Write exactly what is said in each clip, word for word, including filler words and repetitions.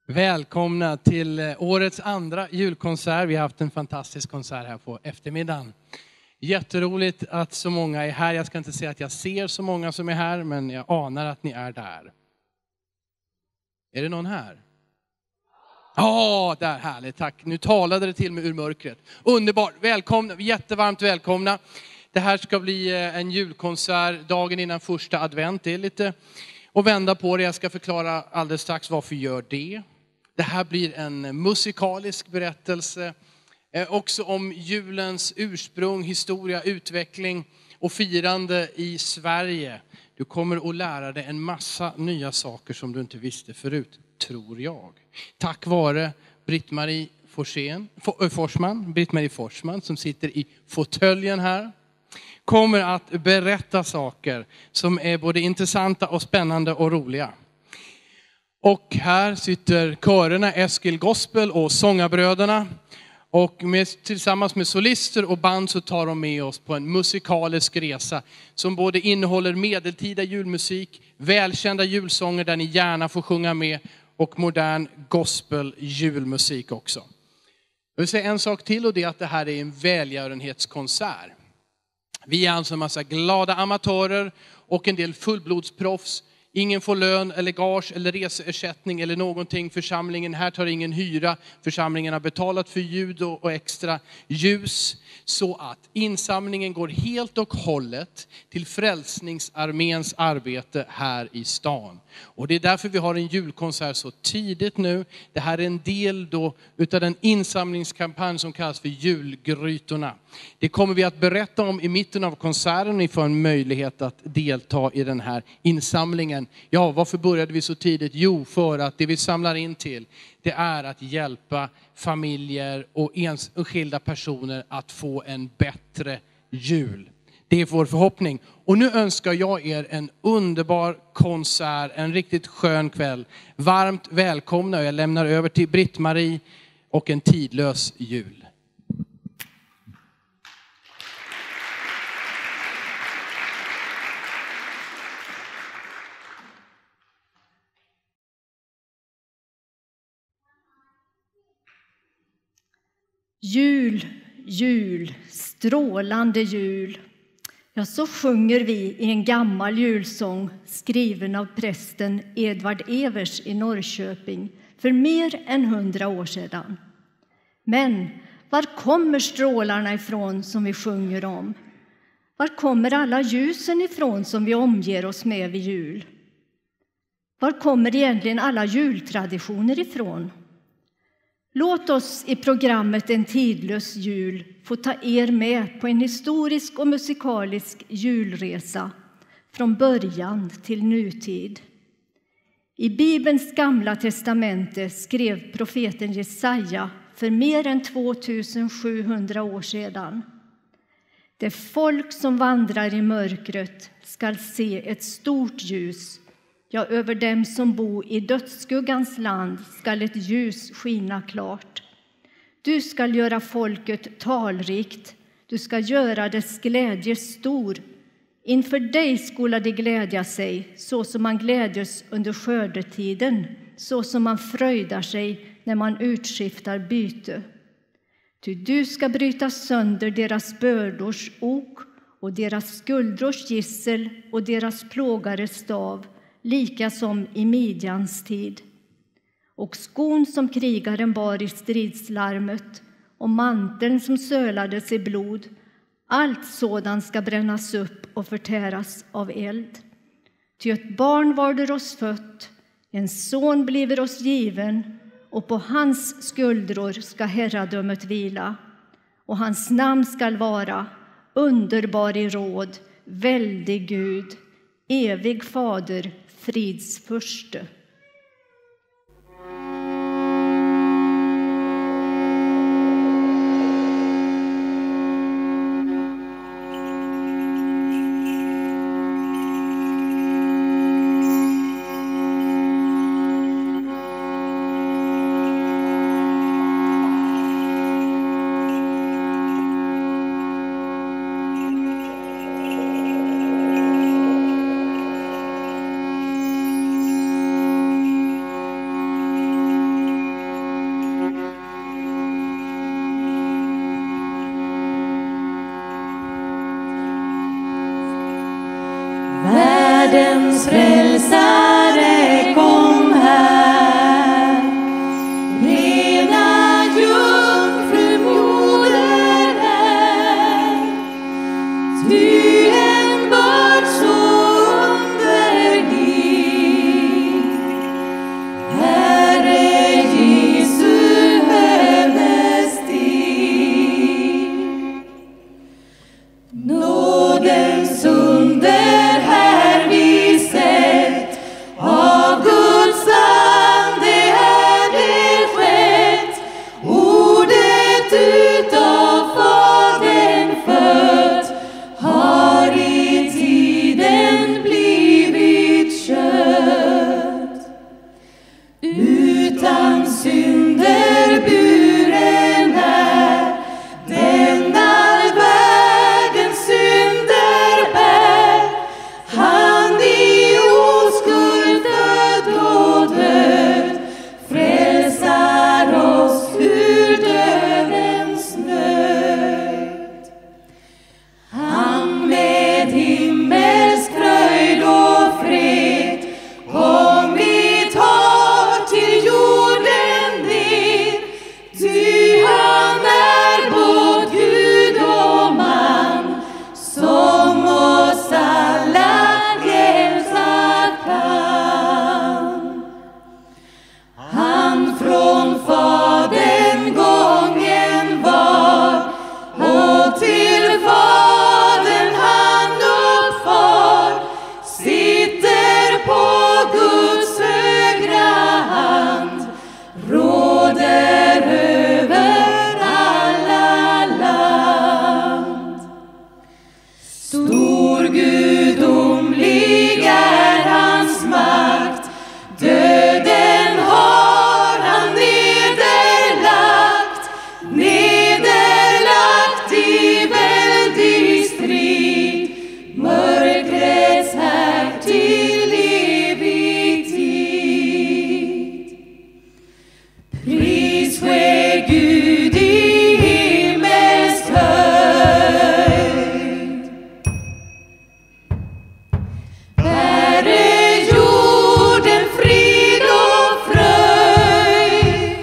Välkomna till årets andra julkonsert. Vi har haft en fantastisk konsert här på eftermiddagen. Jätteroligt att så många är här. Jag ska inte säga att jag ser så många som är här, men jag anar att ni är där. Är det någon här? Ja, där, härligt, tack. Nu talade det till mig ur mörkret. Underbart, välkomna, jättevarmt välkomna. Det här ska bli en julkonsert dagen innan första advent. Det är lite att vända på det. Jag ska förklara alldeles strax varför gör det. Det här blir en musikalisk berättelse. Eh, också om julens ursprung, historia, utveckling och firande i Sverige. Du kommer att lära dig en massa nya saker som du inte visste förut, tror jag. Tack vare Britt-Marie Forsén, Forsman, Britt-Marie Forsman som sitter i fåtöljen här. Kommer att berätta saker som är både intressanta och spännande och roliga. Och här sitter körerna Eskil Gospel och Sångarbröderna. Och med, tillsammans med solister och band så tar de med oss på en musikalisk resa. Som både innehåller medeltida julmusik, välkända julsånger där ni gärna får sjunga med. Och modern gospel julmusik också. Jag vill säga en sak till, och det är att det här är en välgörenhetskonsert. Vi är alltså en massa glada amatörer och en del fullblodsproffs. Ingen får lön eller gage eller reseersättning eller någonting. Församlingen här tar ingen hyra. Församlingen har betalat för ljud och extra ljus. Så att insamlingen går helt och hållet till Frälsningsarméns arbete här i stan. Och det är därför vi har en julkonsert så tidigt nu. Det här är en del då utav den insamlingskampanj som kallas för julgrytorna. Det kommer vi att berätta om i mitten av konserten. Ni får en möjlighet att delta i den här insamlingen. Ja, varför började vi så tidigt? Jo, för att det vi samlar in till, det är att hjälpa familjer och enskilda personer att få en bättre jul. Det är vår förhoppning. Och nu önskar jag er en underbar konsert, en riktigt skön kväll. Varmt välkomna, och jag lämnar över till Britt-Marie och en tidlös jul. Jul, jul, strålande jul. Ja, så sjunger vi i en gammal julsång skriven av prästen Edvard Evers i Norrköping för mer än hundra år sedan. Men var kommer strålarna ifrån som vi sjunger om? Var kommer alla ljusen ifrån som vi omger oss med vid jul? Var kommer egentligen alla jultraditioner ifrån? Låt oss i programmet En tidlös jul få ta er med på en historisk och musikalisk julresa från början till nutid. I Bibelns gamla testamente skrev profeten Jesaja för mer än tvåtusensjuhundra år sedan. Det folk som vandrar i mörkret skall se ett stort ljus. Ja, över dem som bor i dödsskuggans land skall ett ljus skina klart. Du skall göra folket talrikt, du ska göra dess glädje stor. Inför dig skola de glädja sig, så som man glädjes under skördetiden, så som man fröjdar sig när man utskiftar byte. Ty du ska bryta sönder deras bördors ok och deras skuldrors gissel och deras plågares stav, lika som i Midjans tid. Och skon som krigaren bar i stridslarmet och manteln som sölades i blod, allt sådant ska brännas upp och förtäras av eld. Ty ett barn varder oss fött, en son bliver oss given, och på hans skuldror ska herradömet vila. Och hans namn skall vara underbar i råd, väldig Gud, evig fader, frids furste. frälsare kom här. Rena jungfrumoder är, ty en börd så underlig. Herre Jesu hönestig. Nådens under här vi sett, av Guds ande är det skett. Ordet utav Fadern fött har i tiden blivit kött. Utan synder buren är, den all världens synder bär. Han i oskuld död och död frälsar oss ur dödens nöd. Han med himmelsk fröjd och fred kommit har till jorden ner, ty han är både Gud och man, som oss alla hjälpa kan. Han från Fadern gången var, och till Fadern han uppfar, sitter på Guds högra hand, råder över alla land. Stor gudomlig är hans makt, döden har han nederlagt, nederlagt i väldig strid, mörkrets här till evig tid. Pris ske Gud i himmelsk höjd, bäre jorden frid och fröjd,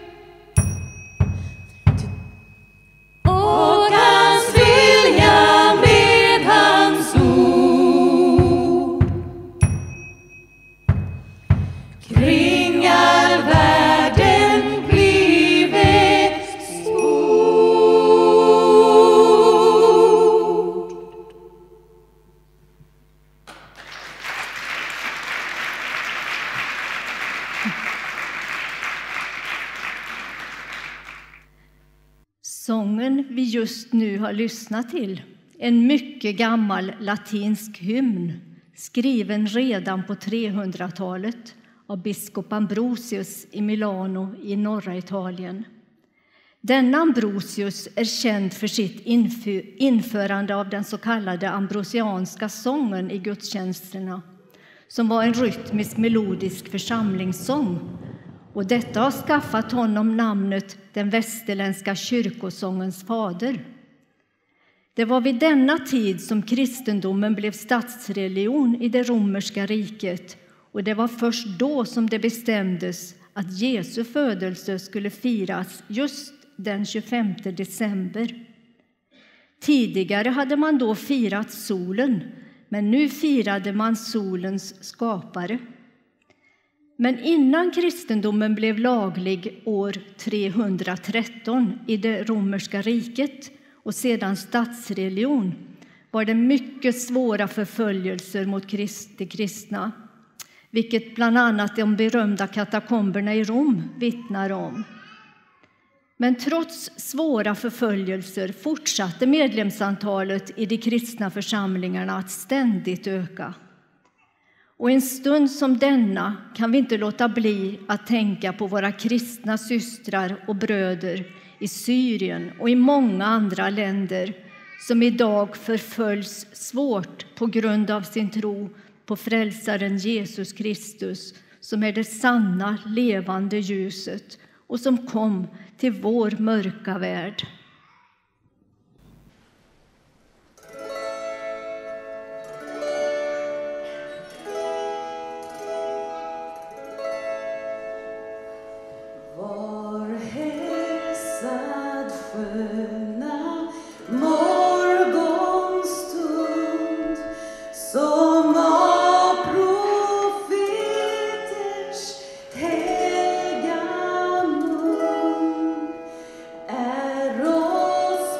och hans vilja med hans ord kring all världen blivit stor. Sången vi just nu har lyssnat till, en mycket gammal latinsk hymn skriven redan på trehundratalet av biskop Ambrosius i Milano i norra Italien. Denna Ambrosius är känd för sitt införande av den så kallade ambrosianska sången i gudstjänsterna, som var en rytmisk melodisk församlingssång. Och detta har skaffat honom namnet den västerländska kyrkosångens fader. Det var vid denna tid som kristendomen blev statsreligion i det romerska riket, och det var först då som det bestämdes att Jesu födelse skulle firas just den tjugofemte december. Tidigare hade man då firat solen, men nu firade man solens skapare. Men innan kristendomen blev laglig år trehundratretton i det romerska riket och sedan statsreligion var det mycket svåra förföljelser mot de kristna, vilket bland annat de berömda katakomberna i Rom vittnar om. Men trots svåra förföljelser fortsatte medlemsantalet i de kristna församlingarna att ständigt öka. Och en stund som denna kan vi inte låta bli att tänka på våra kristna systrar och bröder i Syrien och i många andra länder som idag förföljs svårt på grund av sin tro på frälsaren Jesus Kristus, som är det sanna levande ljuset och som kom till vår mörka värld. Var hälsad sköna morgonstund som av profeters helga mun är oss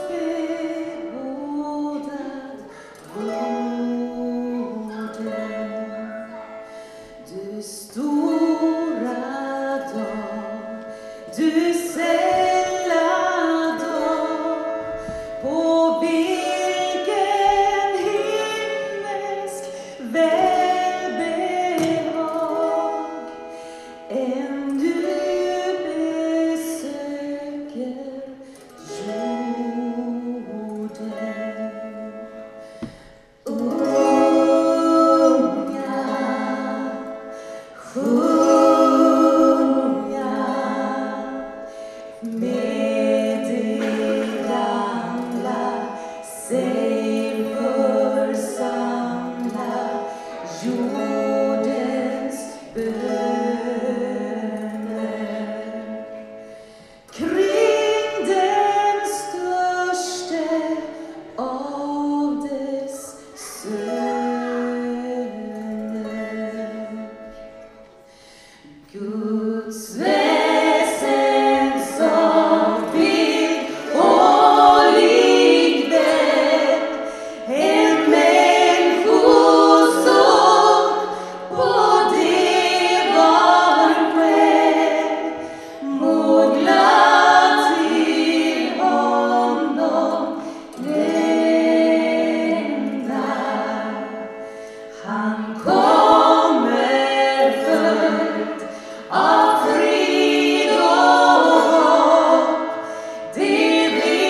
bebådad gården. Du stora dag, du sälla dag, på vilken himmelsk välbehag än du besöker jorden. Unga, sjunga med de gamla, sig församla jordens böner. Kring den störste av dess söner. Guds väsen som vill och likväl en människosång på det var själ må glad till honom lända. Han kommer följd av frid och hopp, det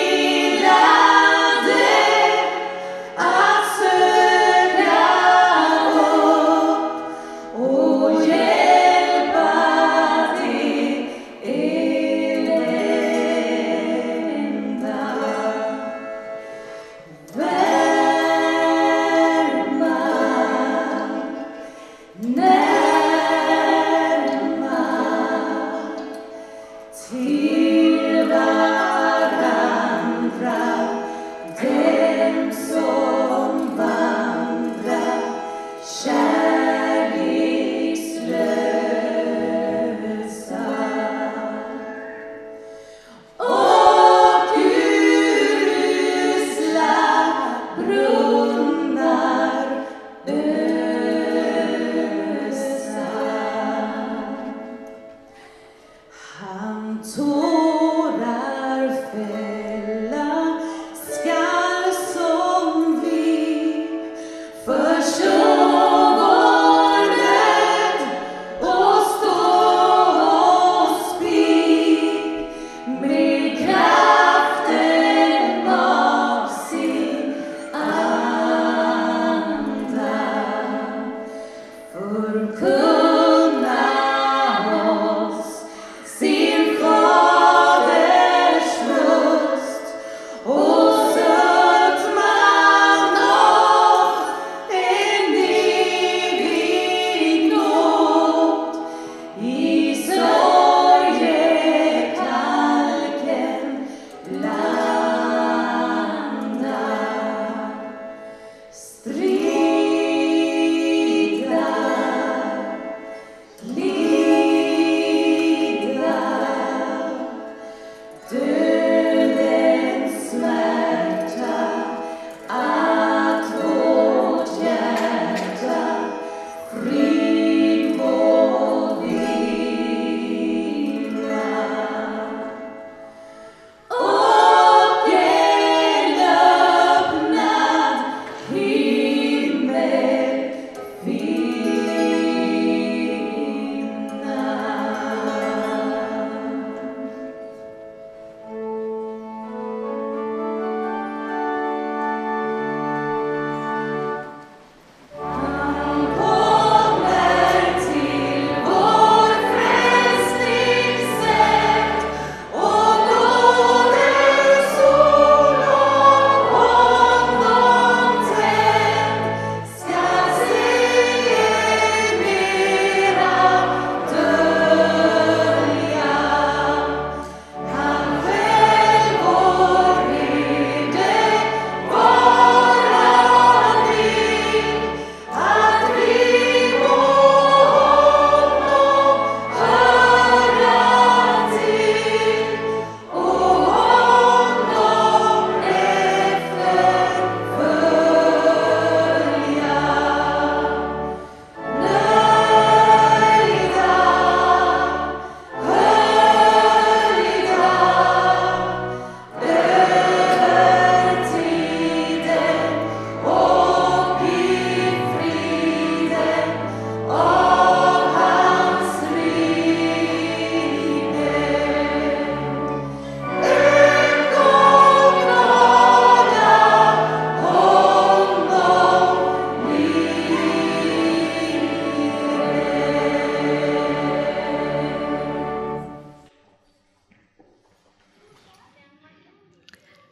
vilade att söka upp och hjälpa det elända. Värma, närma till varandra dem som vandrar kärlekslösa. Och usla brunnar ösa. Han tog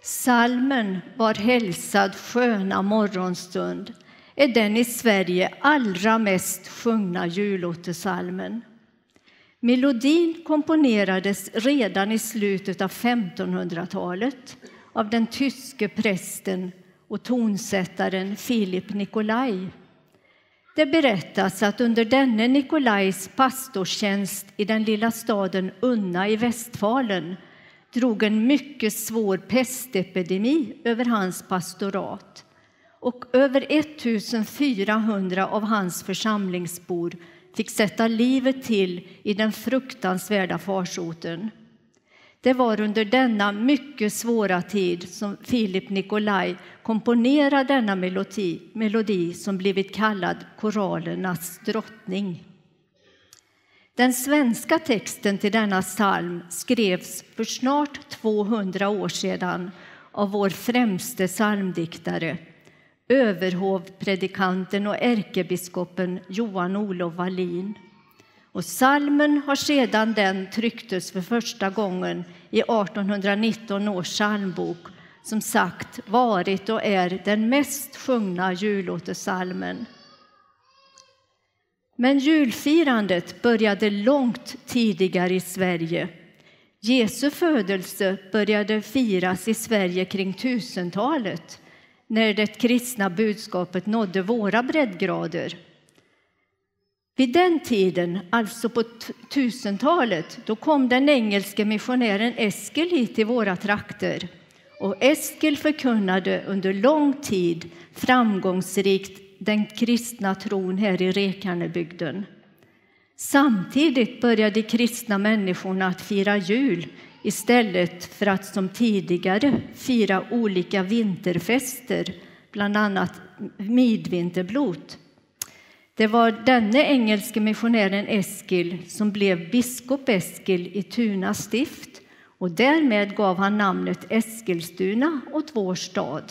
Salmen Var hälsad sköna morgonstund är den i Sverige allra mest sjungna julottesalmen. Melodin komponerades redan i slutet av femtonhundratalet av den tyske prästen och tonsättaren Philipp Nicolai. Det berättas att under denne Nicolais pastorstjänst i den lilla staden Unna i Västfalen drog en mycket svår pestepidemi över hans pastorat, och över ettusensfyrahundra av hans församlingsbor fick sätta livet till i den fruktansvärda farsoten. Det var under denna mycket svåra tid som Philipp Nicolai komponerade denna melodi, melodi som blivit kallad koralernas drottning. Den svenska texten till denna psalm skrevs för snart tvåhundra år sedan av vår främste psalmdiktare, överhovpredikanten och ärkebiskopen Johan Olof Wallin. Och psalmen har sedan den trycktes för första gången i artonhundranitton års psalmbok som sagt varit och är den mest sjungna julottesalmen. Men julfirandet började långt tidigare i Sverige. Jesu födelse började firas i Sverige kring tusentalet, när det kristna budskapet nådde våra breddgrader. Vid den tiden, alltså på tusentalet, då kom den engelske missionären Eskil hit till våra trakter. Och Eskil förkunnade under lång tid framgångsrikt den kristna tron här i Rekarnebygden. Samtidigt började de kristna människorna att fira jul istället för att som tidigare fira olika vinterfester, bland annat midvinterblot. Det var denne engelske missionären Eskil som blev biskop Eskil i Tuna stift, och därmed gav han namnet Eskilstuna åt vår stad.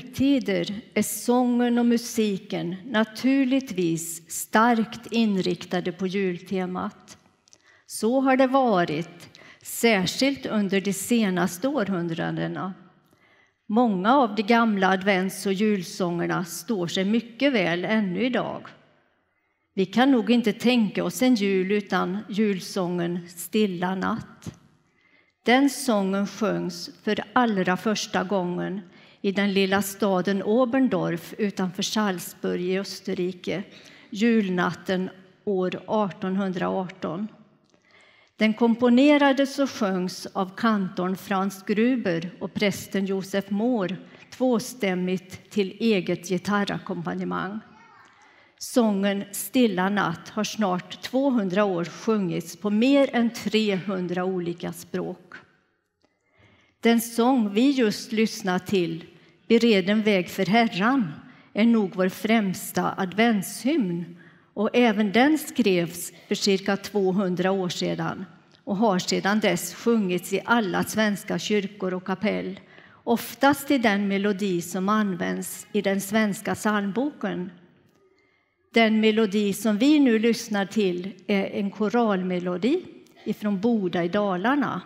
jultider är sången och musiken naturligtvis starkt inriktade på jultemat. Så har det varit, särskilt under de senaste århundradena. Många av de gamla advents- och julsångerna står sig mycket väl ännu idag. Vi kan nog inte tänka oss en jul utan julsången Stilla natt. Den sången sjöngs för allra första gången i den lilla staden Oberndorf utanför Salzburg i Österrike, julnatten år artonhundraarton. Den komponerades och sjöngs av kantorn Franz Gruber och prästen Josef Mohr tvåstämmigt till eget gitarrakkompanjemang. Sången Stilla natt har snart tvåhundra år sjungits på mer än trehundra olika språk. Den sång vi just lyssnat till, Bered en väg för Herran, är nog vår främsta adventshymn, och även den skrevs för cirka tvåhundra år sedan och har sedan dess sjungits i alla svenska kyrkor och kapell, oftast i den melodi som används i den svenska psalmboken. Den melodi som vi nu lyssnar till är en koralmelodi ifrån Boda i Dalarna.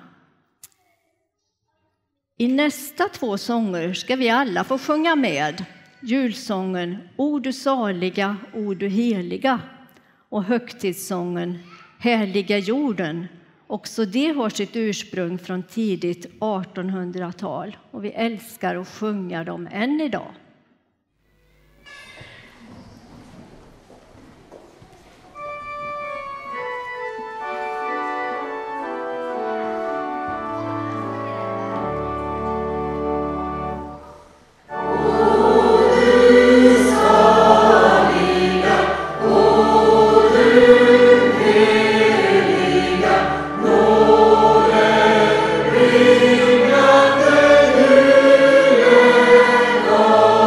I nästa två sånger ska vi alla få sjunga med. Julsången O du saliga, O du heliga och högtidssången Härliga jorden. Också det har sitt ursprung från tidigt artonhundratal och vi älskar att sjunga dem än idag. Oh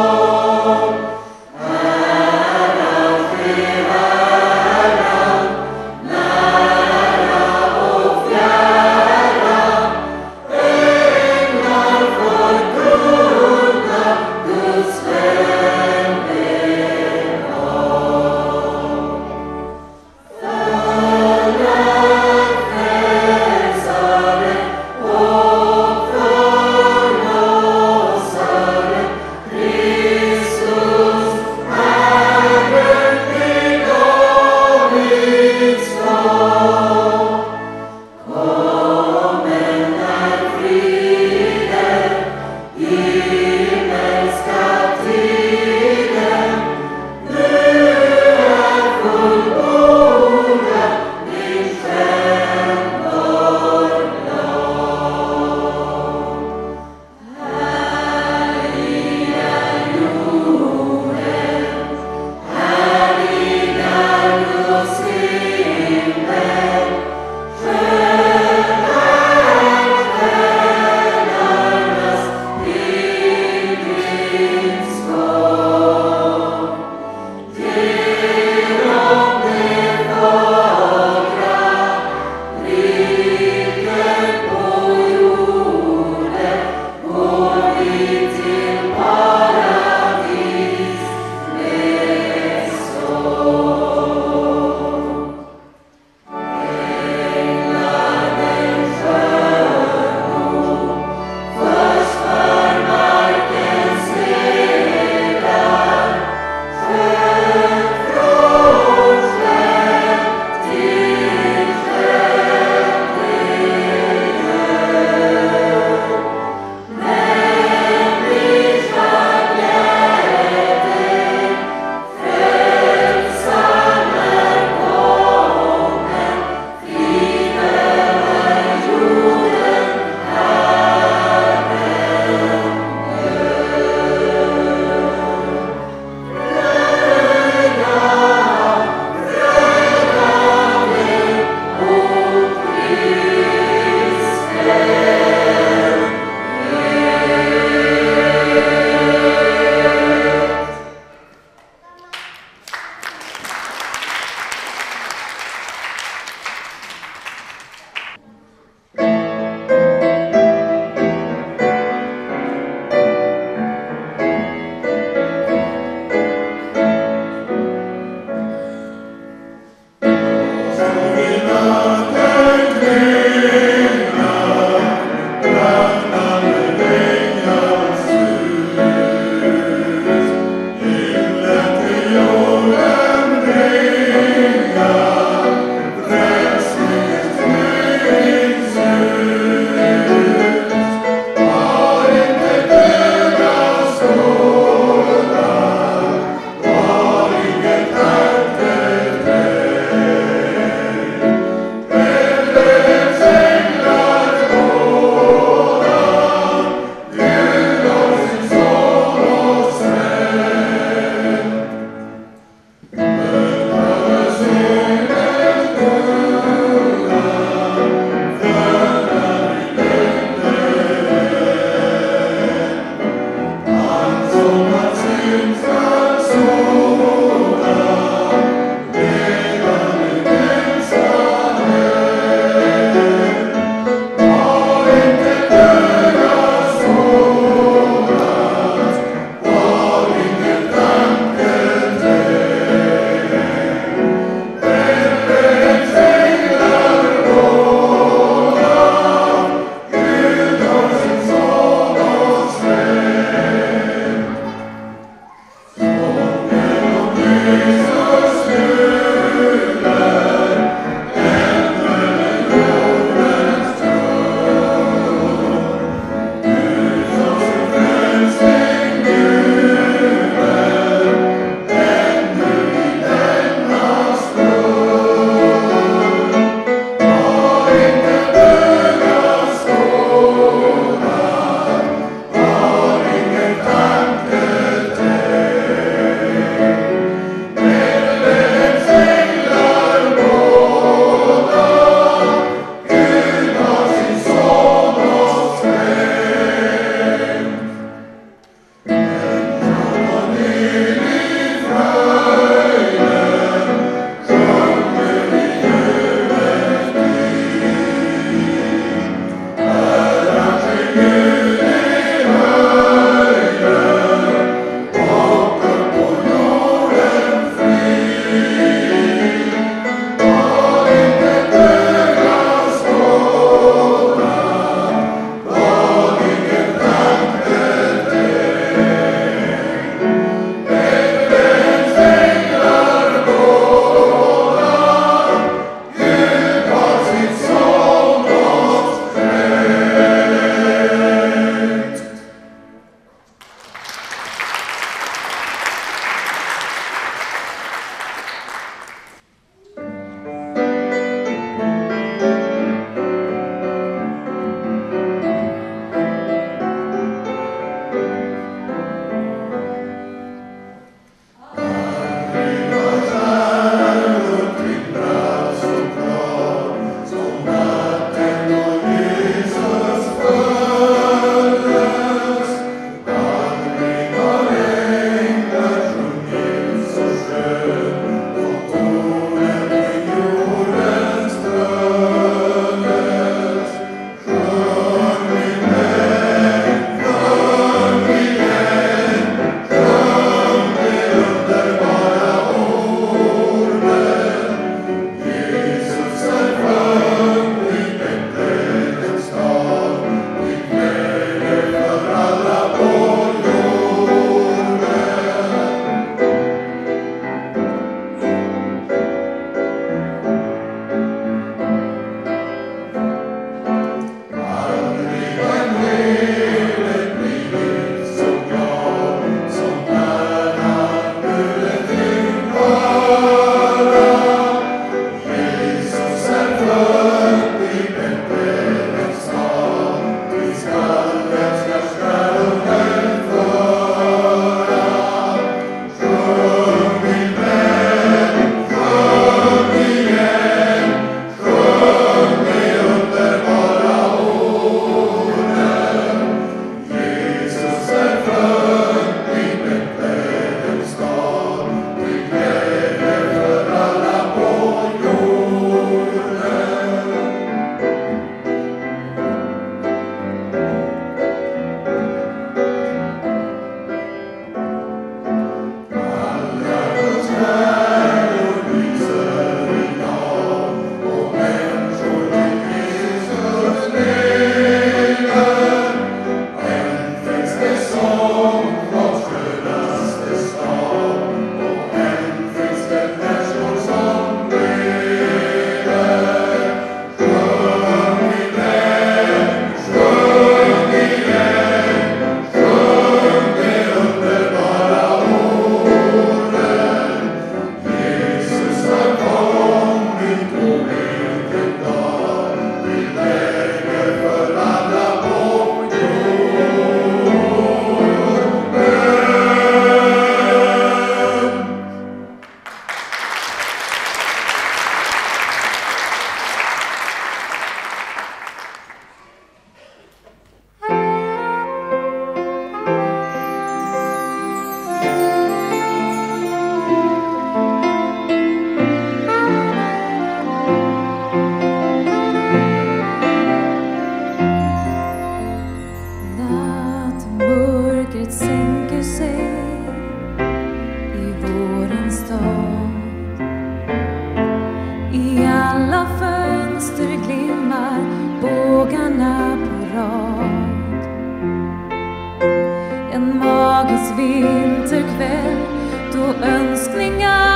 En magisk vinterkväll då önskningar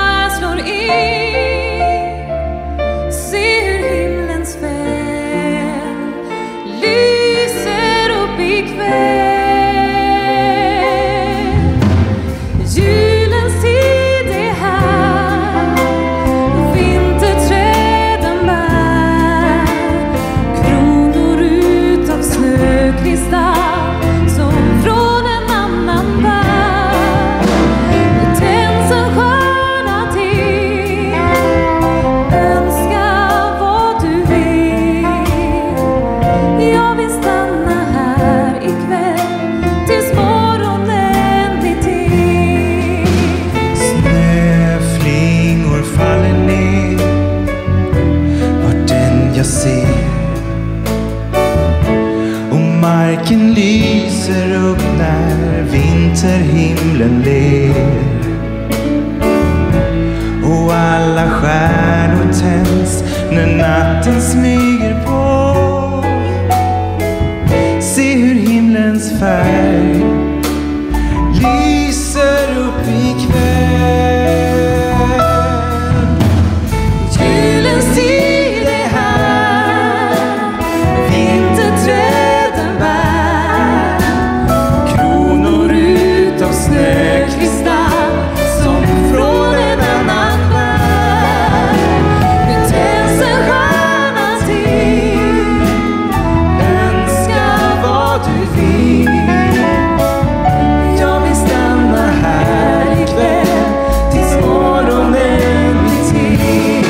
natten smyger på. Se hur himlens färg lyser upp i kväll. Julens tid är här, vinterträden bär kronor utav snökristall som från en annan värld. Nu tänds en stjärna till, önska vad du vill. Jag vill stanna här ikväll tills morgonen blir till.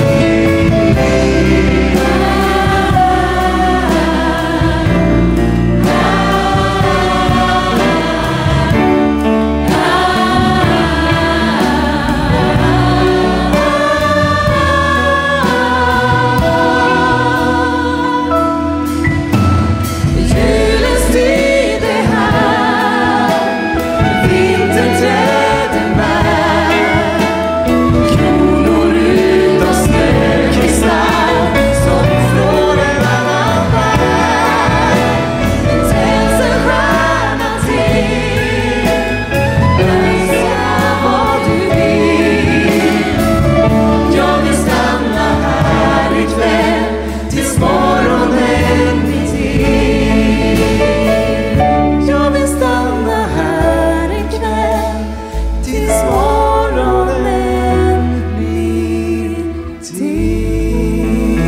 Julens tid är här, vinterträden bär kronor utav snökristall som från en annan värld. Det tänds en stjärna till, önska vad du vill. Jag vill stanna här ikväll tills morgonen blir till. Jag vill stanna här ikväll tills morgonen blir till.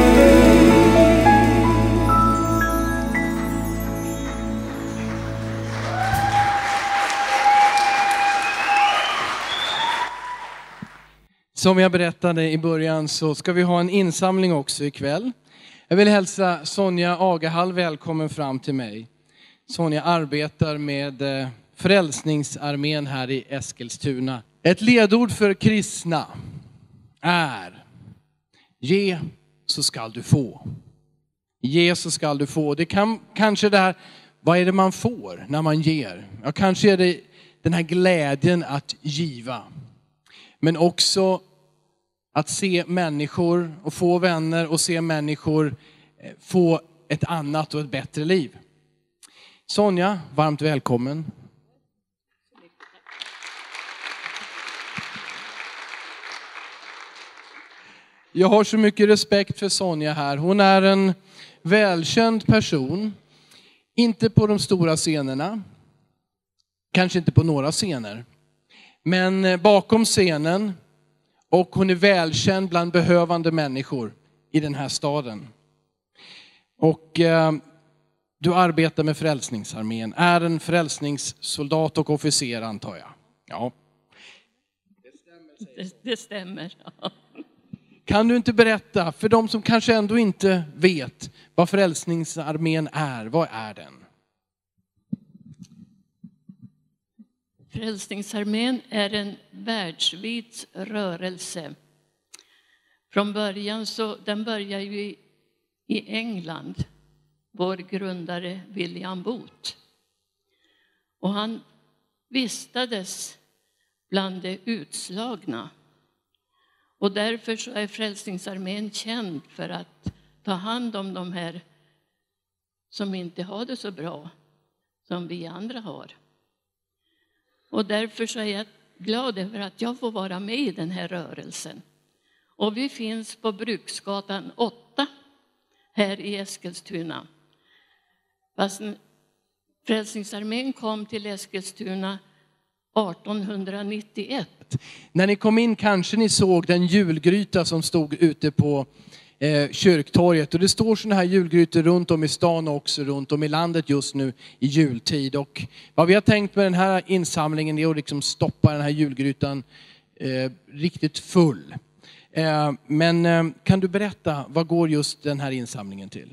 Som jag berättade i början så ska vi ha en insamling också ikväll. Jag vill hälsa Sonja Agahall välkommen fram till mig. Sonja arbetar med eh, Frälsningsarmén här i Eskilstuna. Ett ledord för kristna är: ge så skall du få. Ge så skall du få. Det kan kanske det här, vad är det man får när man ger? Ja, kanske är det den här glädjen att giva. Men också att se människor och få vänner och se människor få ett annat och ett bättre liv. Sonja, varmt välkommen. Jag har så mycket respekt för Sonja här. Hon är en välkänd person. Inte på de stora scenerna. Kanske inte på några scener. Men bakom scenen. Och hon är välkänd bland behövande människor i den här staden. Och eh, du arbetar med Frälsningsarmén. Är en frälsningssoldat och officer, antar jag. Ja. Det stämmer. Det, det stämmer. Kan du inte berätta för de som kanske ändå inte vet vad Frälsningsarmén är? Vad är den? Frälsningsarmén är en världsvid rörelse. Från början så den börjar ju i England. Vår grundare William Booth. Och han vistades bland de utslagna. Och därför så är Frälsningsarmén känd för att ta hand om de här som inte har det så bra som vi andra har. Och därför så är jag glad över att jag får vara med i den här rörelsen. Och vi finns på Bruksgatan åtta här i Eskilstuna. Fast Frälsningsarmén kom till Eskilstuna artonhundranittioett. När ni kom in kanske ni såg den julgryta som stod ute på eh, kyrktorget. Och det står såna här julgrytor runt om i stan och också runt om i landet just nu i jultid. Och vad vi har tänkt med den här insamlingen är att liksom stoppa den här julgrytan eh, riktigt full. Eh, men eh, kan du berätta, vad går just den här insamlingen till?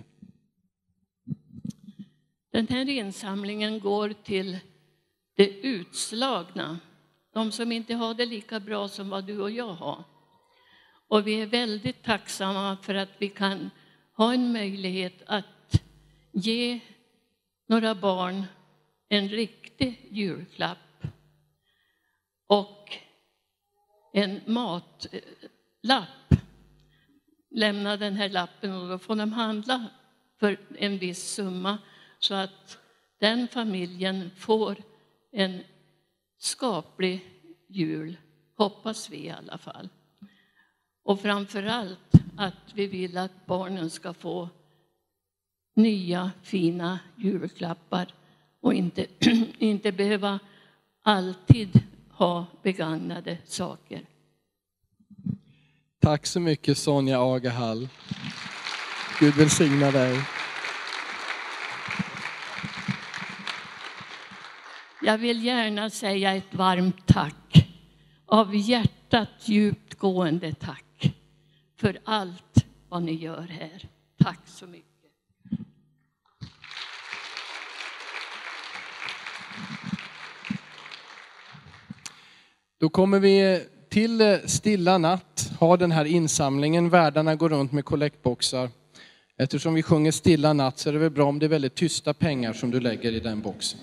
Den här insamlingen går till de utslagna. De som inte har det lika bra som vad du och jag har. Och vi är väldigt tacksamma för att vi kan ha en möjlighet att ge några barn en riktig julklapp. Och en matlapp. lämna den här lappen och då får de handla för en viss summa så att den familjen får en skaplig jul, hoppas vi i alla fall. Och framför allt att vi vill att barnen ska få nya fina julklappar och inte, inte behöva alltid ha begagnade saker. Tack så mycket Sonja Agahall. Gud välsigna dig. Jag vill gärna säga ett varmt tack, av hjärtat djupt gående tack för allt vad ni gör här. Tack så mycket. Då kommer vi till Stilla natt, ha den här insamlingen. Värdarna går runt med kollektboxar. Eftersom vi sjunger Stilla natt så är det väl bra om det är väldigt tysta pengar som du lägger i den boxen.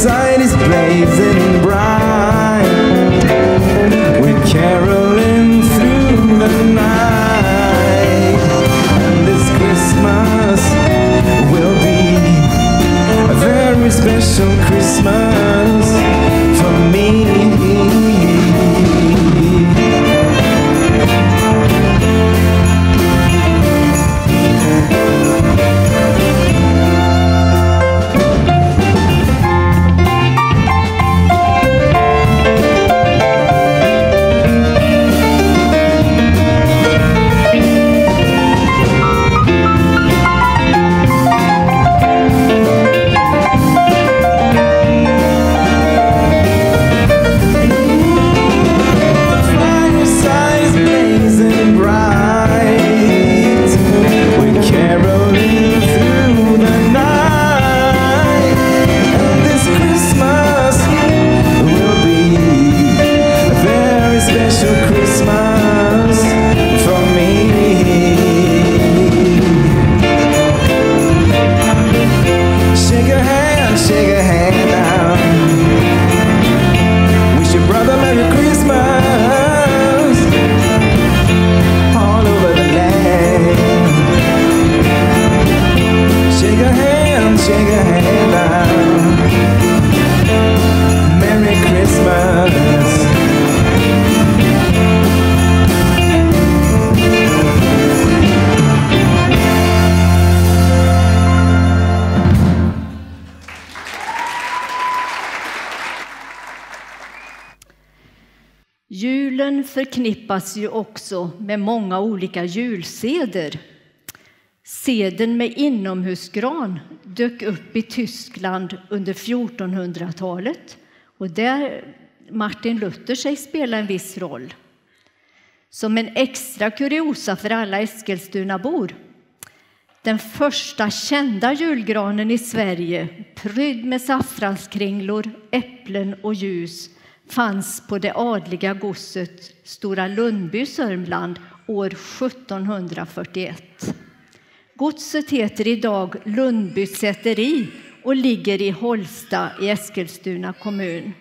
fireside is blazing bright. We're caroling through the night. And this Christmas will be a very special Christmas for me. Julen förknippas ju också med många olika julseder. Seden med inomhusgran dök upp i Tyskland under fjortonhundratalet och där Martin Luther sig spelar en viss roll. Som en extra kuriosa för alla Eskilstunabor. Den första kända julgranen i Sverige, prydd med saffranskringlor, äpplen och ljus, fanns på det adliga godset Stora Lundby, Sörmland, år sjuttonhundrafyrtioett. Godset heter idag Lundby säteri och ligger i Holsta i Eskilstuna kommun.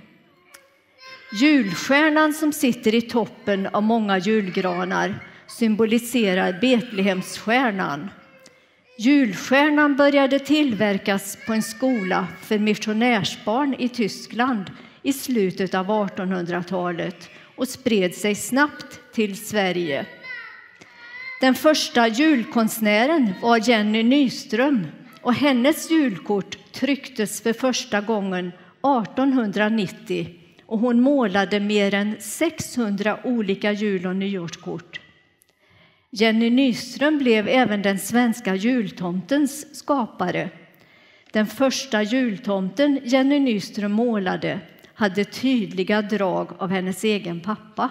Julstjärnan som sitter i toppen av många julgranar symboliserar Betlehemsstjärnan. Julstjärnan började tillverkas på en skola för missionärsbarn i Tyskland i slutet av artonhundratalet och spred sig snabbt till Sverige. Den första julkonstnären var Jenny Nyström och hennes julkort trycktes för första gången artonhundranittio och hon målade mer än sexhundra olika jul- och nyårskort. Jenny Nyström blev även den svenska jultomtens skapare. Den första jultomten Jenny Nyström målade hade tydliga drag av hennes egen pappa.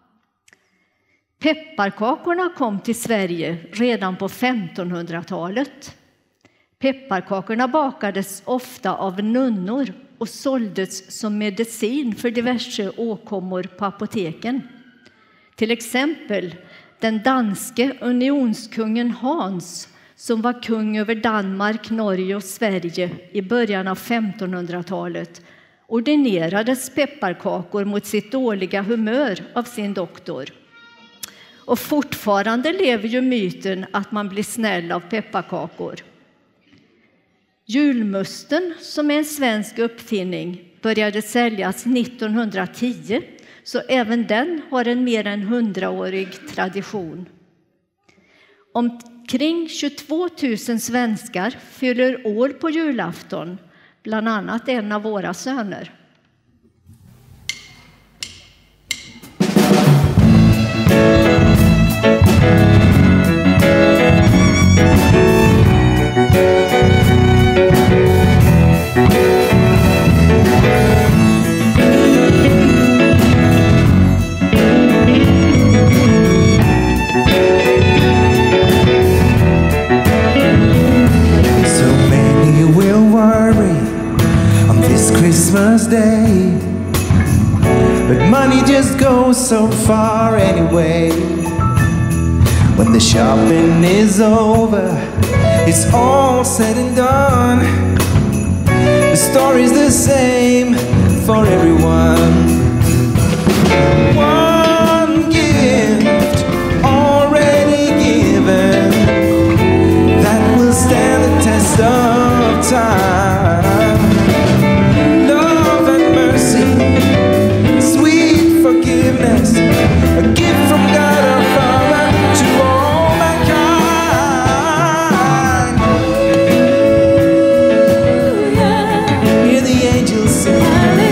Pepparkakorna kom till Sverige redan på femtonhundratalet. Pepparkakorna bakades ofta av nunnor och såldes som medicin för diverse åkommor på apoteken. Till exempel den danske unionskungen Hans, som var kung över Danmark, Norge och Sverige i början av femtonhundratalet, ordinerades pepparkakor mot sitt dåliga humör av sin doktor. Och fortfarande lever ju myten att man blir snäll av pepparkakor. Julmusten, som är en svensk uppfinning, började säljas nittonhundratio, så även den har en mer än hundraårig tradition. Omkring tjugotvåtusen svenskar fyller år på julafton, bland annat en av våra söner. Christmas Day, but money just goes so far anyway. When the shopping is over, it's all said and done. There's story's the same for everyone. One gift already given that will stand the test of time. Love and mercy, sweet forgiveness, a gift from God our Father to all mankind. Hear the angels sing.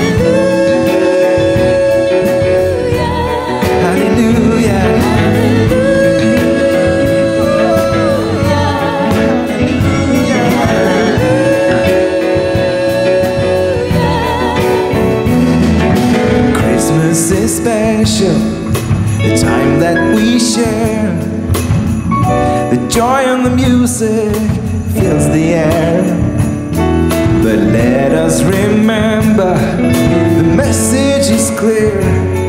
Special, the time that we share, the joy and the music fills the air. But let us remember, the message is clear.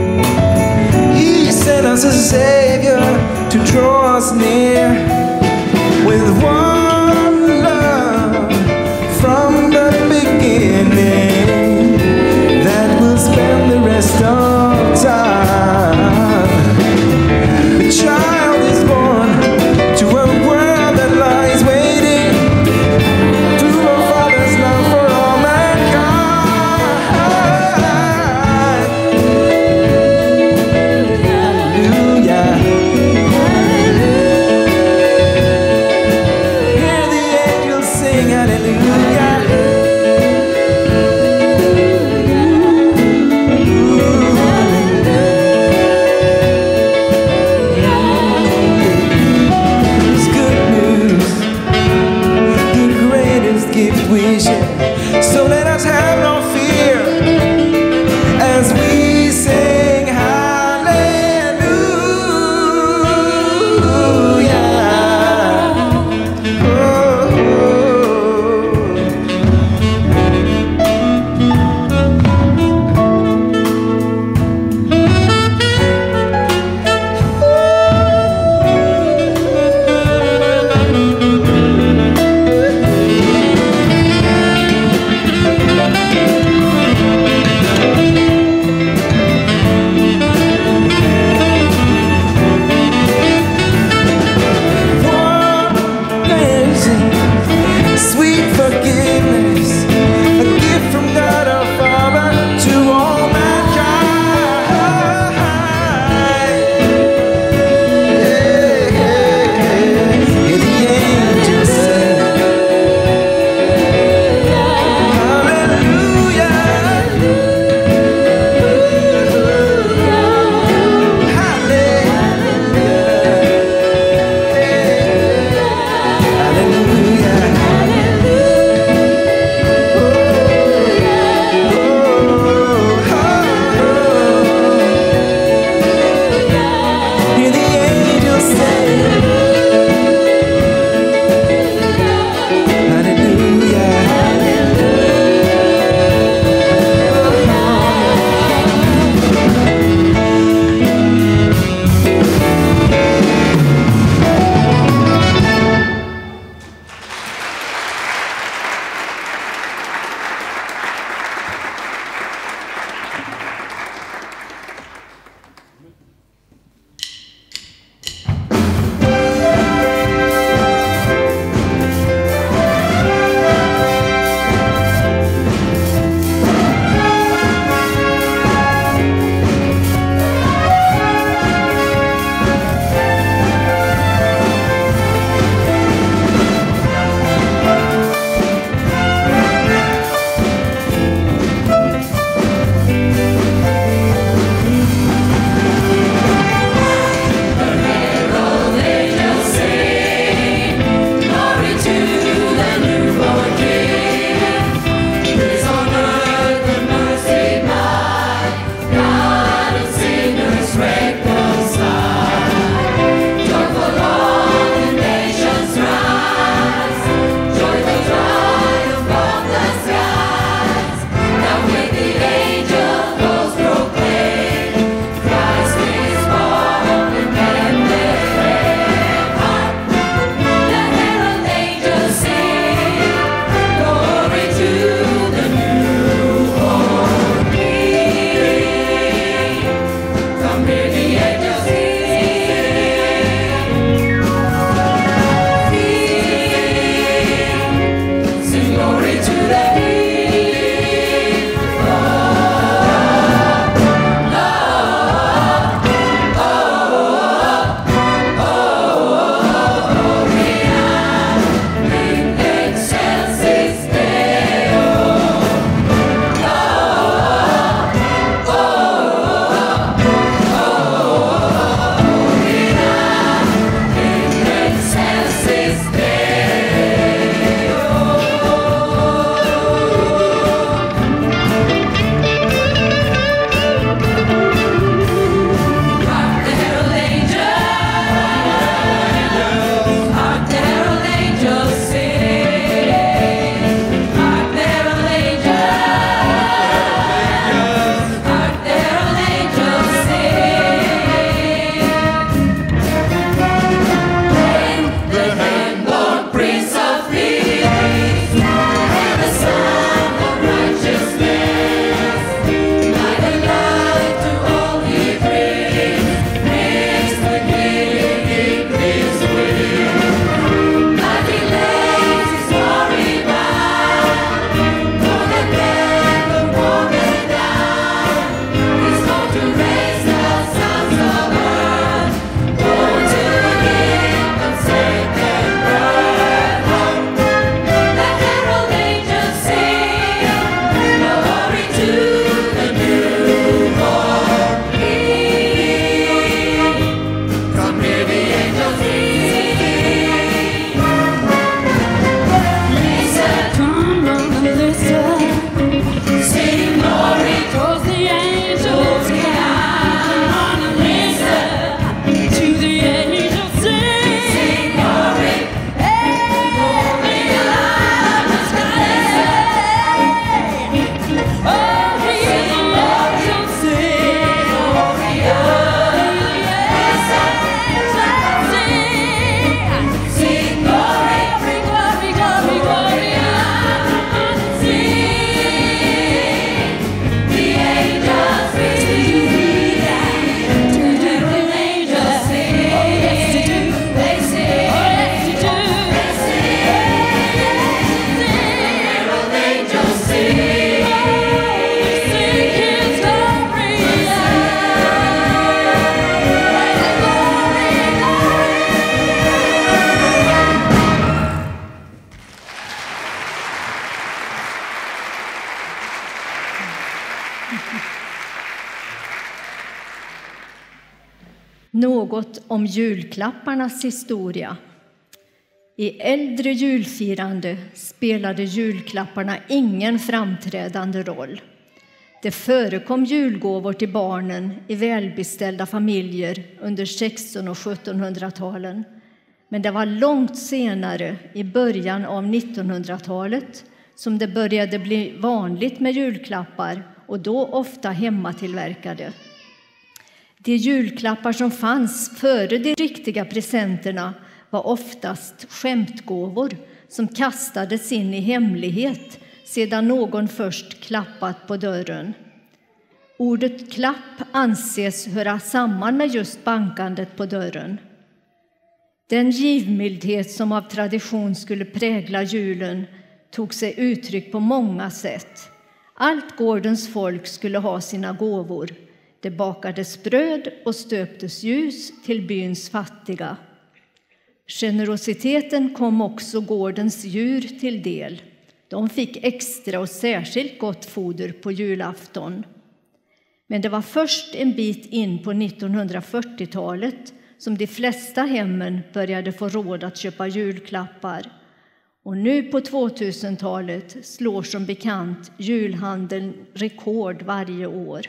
He sent us a Savior to draw us near with one love from the beginning that will spend the rest of time. The child is born to a world that lies waiting to a Father's love for all mankind. Hallelujah. Hear the angels sing hallelujah. So let us have no fear as we sing hallelujah. Oh. Något om julklapparnas historia. I äldre julfirande spelade julklapparna ingen framträdande roll. Det förekom julgåvor till barnen i välbeställda familjer under sextonhundra- och sjuttonhundratalen. Men det var långt senare, i början av nittonhundratalet, som det började bli vanligt med julklappar, och då ofta hemmatillverkade. De julklappar som fanns före de riktiga presenterna var oftast skämtgåvor som kastades in i hemlighet sedan någon först klappat på dörren. Ordet klapp anses höra samman med just bankandet på dörren. Den givmildhet som av tradition skulle prägla julen tog sig uttryck på många sätt. Allt gårdens folk skulle ha sina gåvor. Det bakades bröd och stöptes ljus till byns fattiga. Generositeten kom också gårdens djur till del. De fick extra och särskilt gott foder på julafton. Men det var först en bit in på nittonhundrafyrtiotalet som de flesta hemmen började få råd att köpa julklappar. Och nu på tvåtusentalet slår som bekant julhandeln rekord varje år.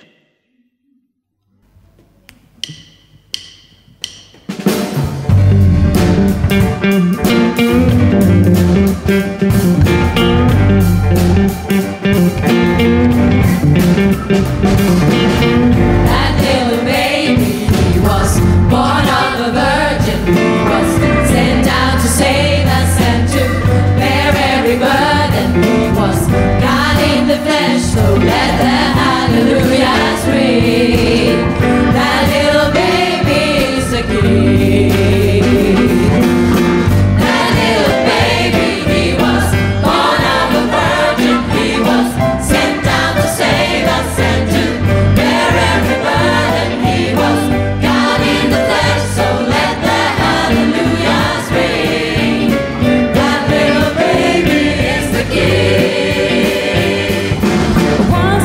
That little baby, he was born of a virgin. He was sent out to save us and to bear every burden. He was God in the flesh, so let the hallelujahs ring. That little baby is the king. That little baby, he was born of a virgin. He was sent out to save us and to bear every burden. He was God in the flesh, so let the hallelujahs ring. That little baby is the king. One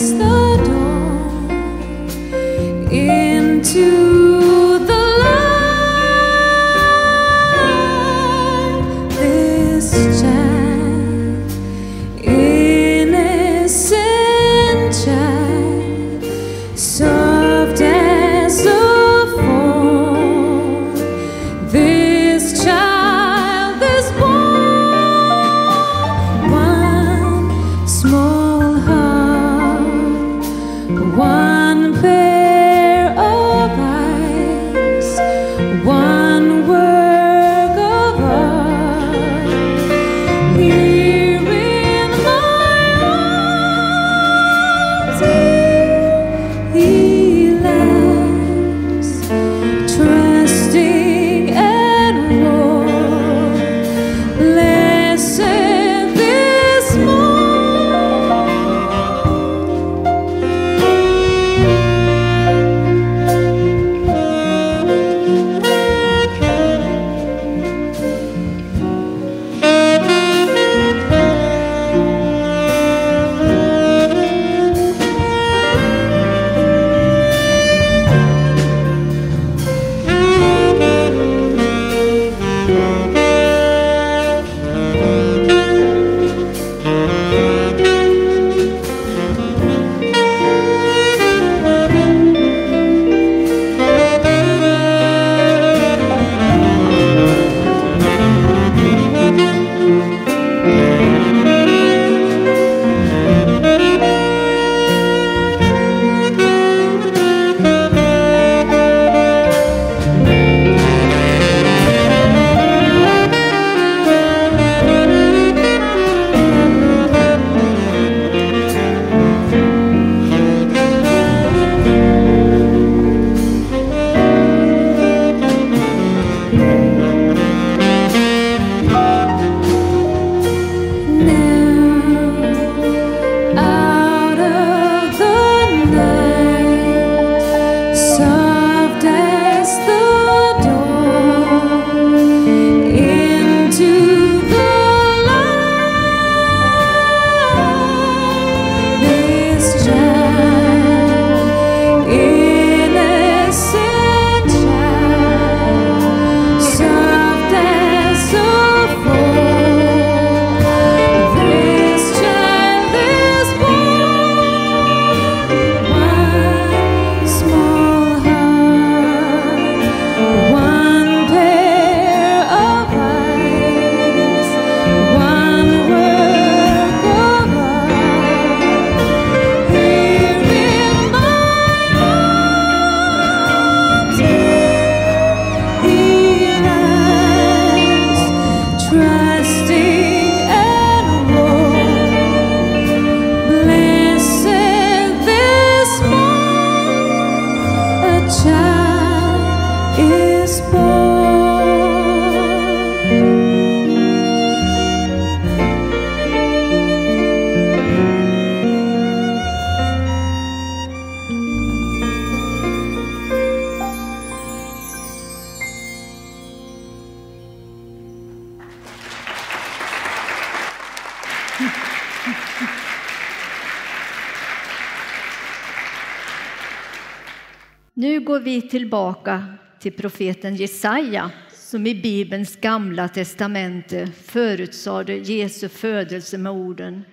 Nu går vi tillbaka till profeten Jesaja som i Bibelns gamla testamente förutsade Jesu födelse med orden: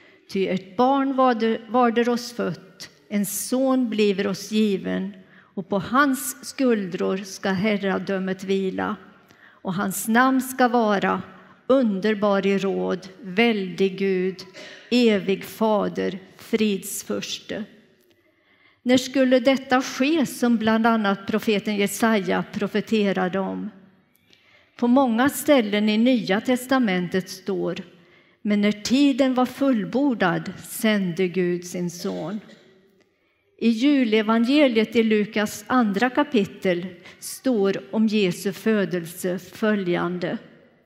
Ty ett barn varder oss fött, en son bliver oss given, och på hans skuldror ska herradömet vila, och hans namn ska vara underbar i råd, väldig Gud, evig fader, fridsförste. När skulle detta ske som bland annat profeten Jesaja profeterade om? På många ställen i Nya testamentet står: men när tiden var fullbordad sände Gud sin son. I julevangeliet i Lukas andra kapitel står om Jesu födelse följande: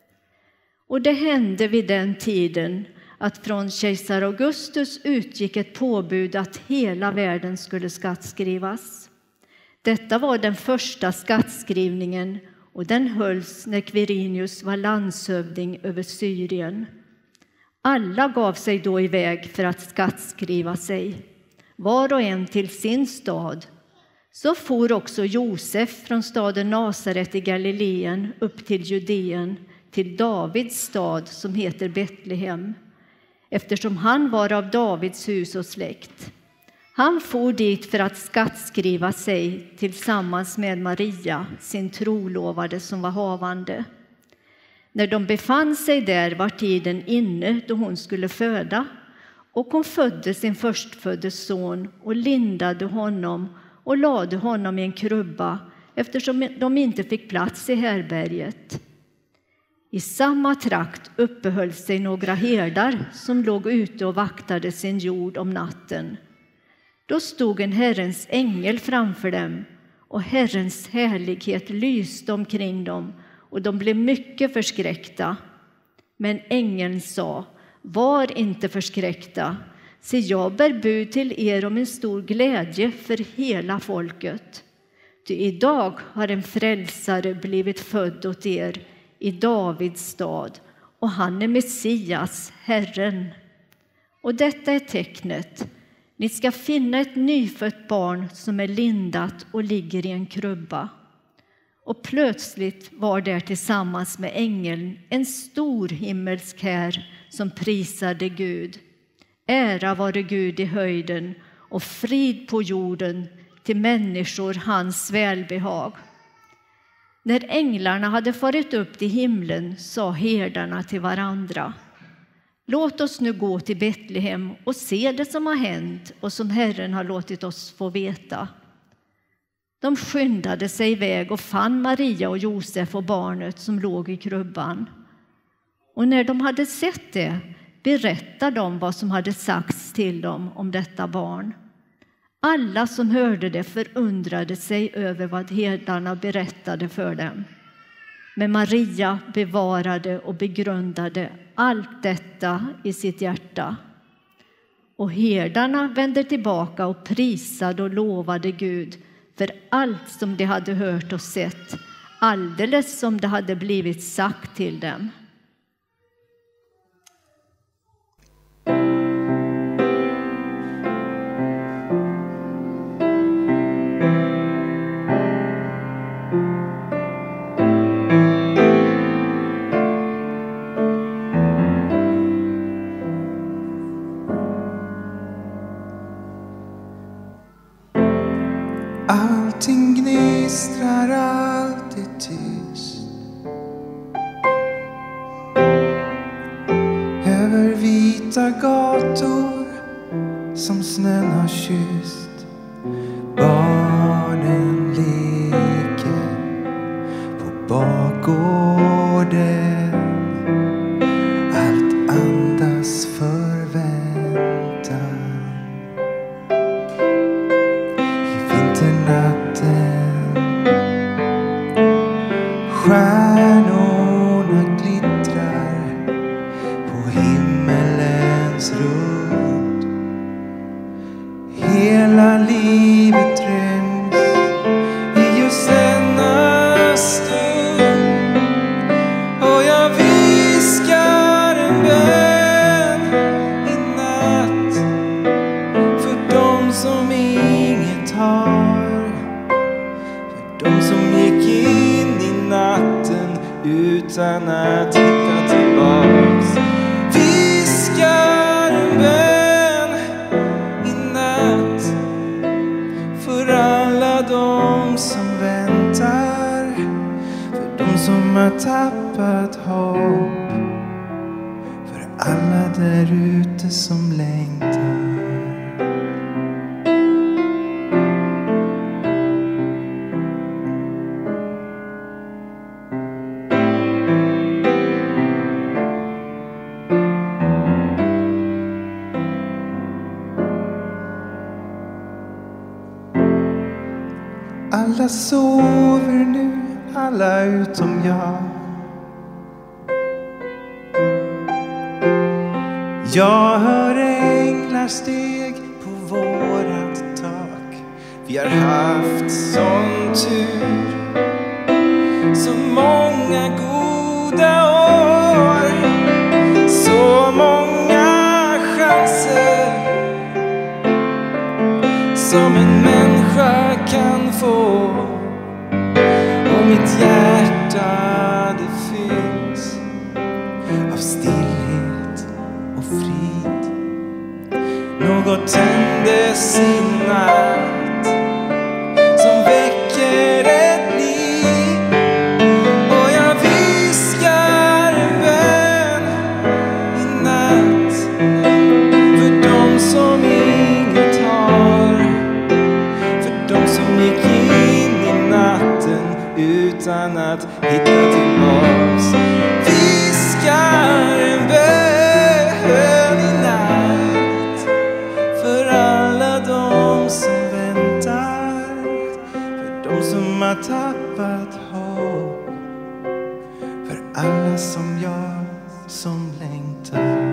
och det hände vid den tiden att från kejsar Augustus utgick ett påbud att hela världen skulle skattskrivas. Detta var den första skattskrivningen, och den hölls när Quirinius var landshövding över Syrien. Alla gav sig då iväg för att skattskriva sig. var och en till sin stad. Så for också Josef från staden Nasaret i Galileen upp till Judeen, till Davids stad som heter Betlehem, eftersom han var av Davids hus och släkt. Han for dit för att skattskriva sig tillsammans med Maria, sin trolovade som var havande. När de befann sig där var tiden inne då hon skulle föda, och hon födde sin förstfödde son och lindade honom och lade honom i en krubba, eftersom de inte fick plats i härberget. I samma trakt uppehöll sig några herdar som låg ute och vaktade sin jord om natten. Då stod en Herrens ängel framför dem, och Herrens härlighet lyste omkring dem, och de blev mycket förskräckta. Men ängeln sa: var inte förskräckta, se jag bär bud till er om en stor glädje för hela folket. Ty idag har en frälsare blivit född åt er i Davids stad, och han är Messias, Herren. Och detta är tecknet: ni ska finna ett nyfött barn som är lindat och ligger i en krubba. Och plötsligt var där tillsammans med ängeln en stor himmelsk här som prisade Gud. Ära vare Gud i höjden och frid på jorden till människor hans välbehag. När änglarna hade farit upp till himlen sa herdarna till varandra: låt oss nu gå till Betlehem och se det som har hänt och som Herren har låtit oss få veta. De skyndade sig iväg och fann Maria och Josef och barnet som låg i krubban. Och när de hade sett det berättade de vad som hade sagts till dem om detta barn. Alla som hörde det förundrade sig över vad herdarna berättade för dem. Men Maria bevarade och begrundade allt detta i sitt hjärta. Och herdarna vände tillbaka och prisade och lovade Gud för allt som de hade hört och sett, alldeles som det hade blivit sagt till dem. Allting gnistrar alltid tyst över vita gator som snön har kysst. Barnen leker på bakgården. Allt andas förväntan. Stjärnorna glittrar på himmelens rund. Hela livet ryms i just denna stund. Och jag viskar en bön i natt för de som inget har, för de som gick in i natten utan att hitta tillbaks. Viskar en bön i natt för alla de som väntar, för de som har tappat hopp, för alla där ute som längtar. Alla sover nu, alla utom jag. Jag hör änglar steg på vårat tak. Vi har haft sån tur, så många goda år, så många chanser. som en människa kan få. Och mitt hjärta det fylls av stillhet och frid. Något tändes i natt som väcker ett liv. Och jag viskar en vän i natt för de som inget har, för de som gick in i natten utan att hitta tillbaks. Viskar en vän i natt för alla de som väntar, för de som har tappat hopp, för alla som jag som längtar.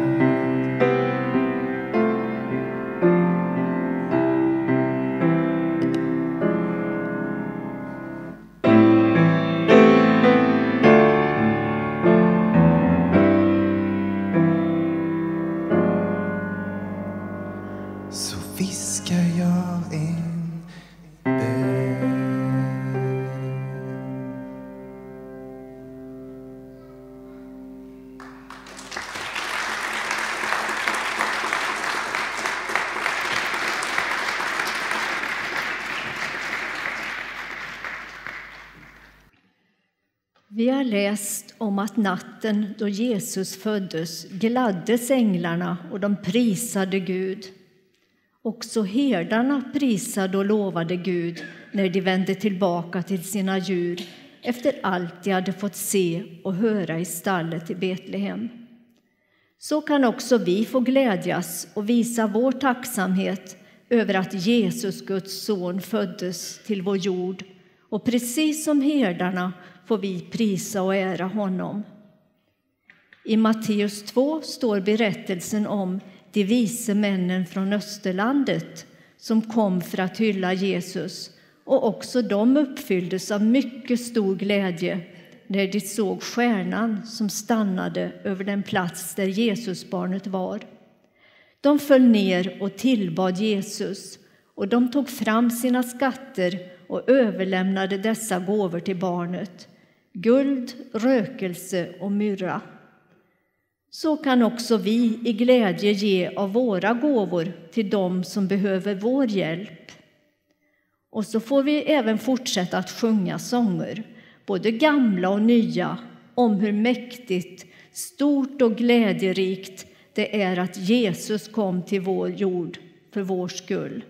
Så viskar jag en bön. Vi har läst om att natten då Jesus föddes gladdes änglarna och de prisade Gud. Också herdarna prisade och lovade Gud när de vände tillbaka till sina djur efter allt de hade fått se och höra i stallet i Betlehem. Så kan också vi få glädjas och visa vår tacksamhet över att Jesus, Guds son, föddes till vår jord. Och precis som herdarna får vi prisa och ära honom. I Matteus två står berättelsen om de vise männen från Österlandet som kom för att hylla Jesus, och också de uppfylldes av mycket stor glädje när de såg stjärnan som stannade över den plats där Jesusbarnet var. De föll ner och tillbad Jesus, och de tog fram sina skatter och överlämnade dessa gåvor till barnet: guld, rökelse och myrra. Så kan också vi i glädje ge av våra gåvor till dem som behöver vår hjälp. Och så får vi även fortsätta att sjunga sånger, både gamla och nya, om hur mäktigt, stort och glädjerikt det är att Jesus kom till vår jord för vår skull.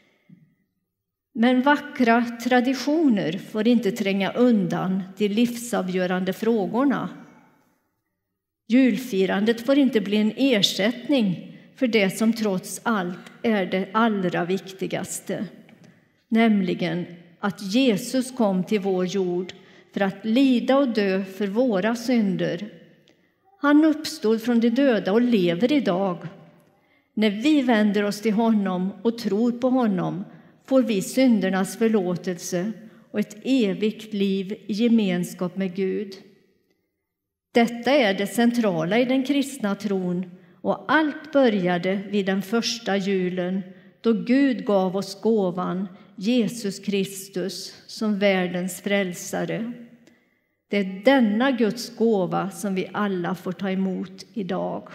Men vackra traditioner får inte tränga undan de livsavgörande frågorna. Julfirandet får inte bli en ersättning för det som trots allt är det allra viktigaste, nämligen att Jesus kom till vår jord för att lida och dö för våra synder. Han uppstod från de döda och lever idag. När vi vänder oss till honom och tror på honom får vi syndernas förlåtelse och ett evigt liv i gemenskap med Gud. Detta är det centrala i den kristna tron, och allt började vid den första julen då Gud gav oss gåvan Jesus Kristus som världens frälsare. Det är denna Guds gåva som vi alla får ta emot idag.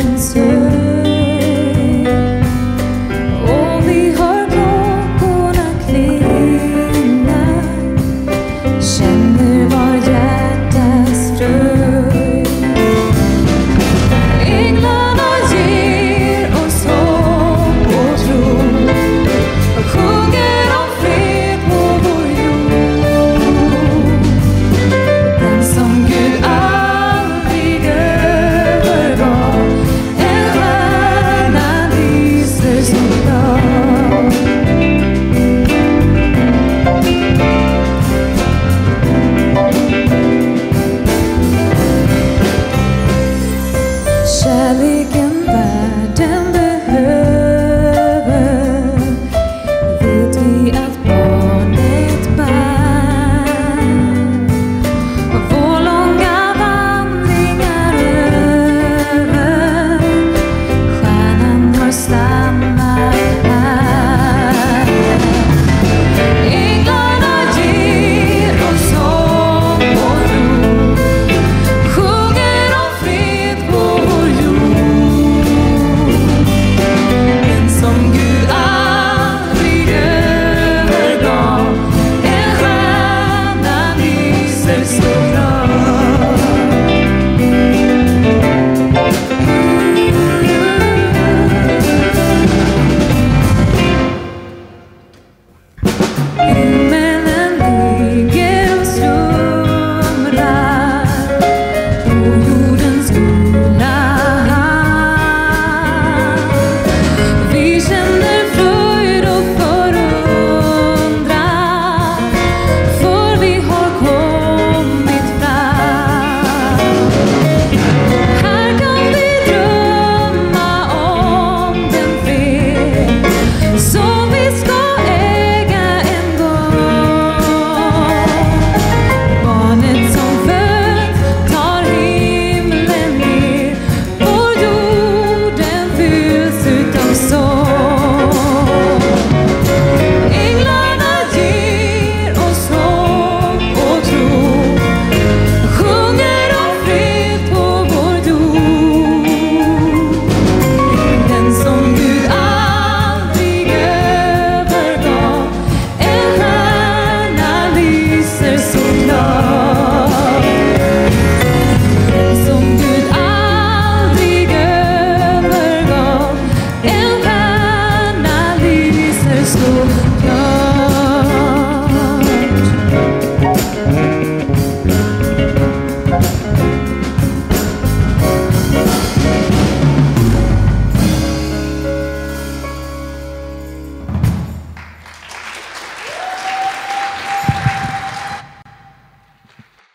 Och vi har klockorna